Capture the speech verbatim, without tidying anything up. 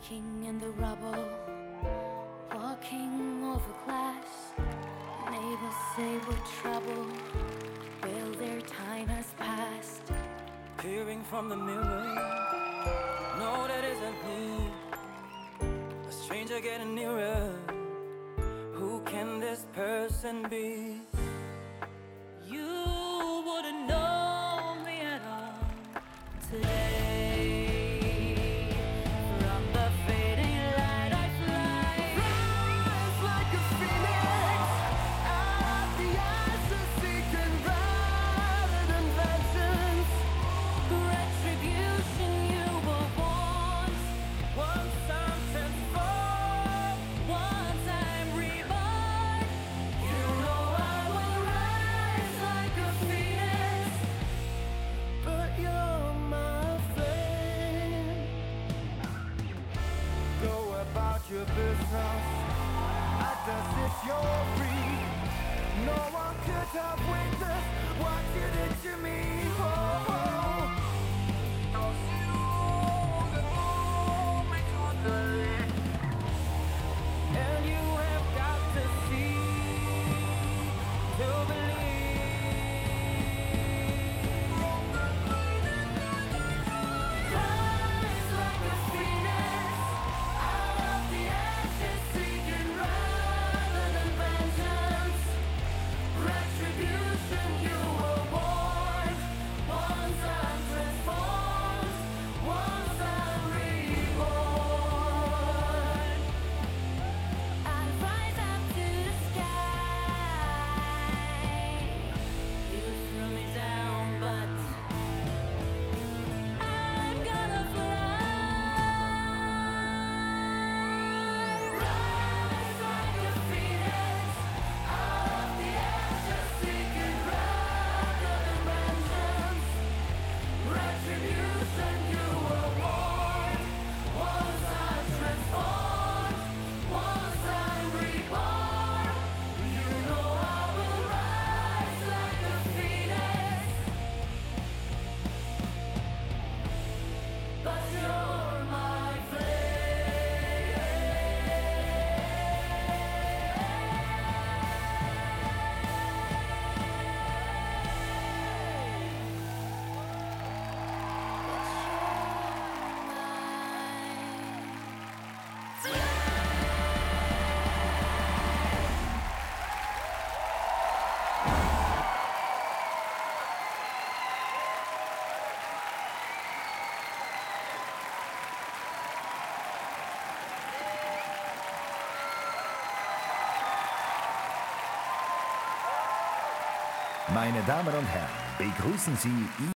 Shaking in the rubble, walking over glass. Neighbors say we're trouble, well their time has passed. Peering from the mirror, no that isn't me. A stranger getting nearer, who can this person be? You wouldn't know me at all today. Your business, act as if you're free. No one could have witnessed what you did to me. Oh, oh. And you have got to see to believe. Rise like a phoenix. Meine Damen und Herren, begrüßen Sie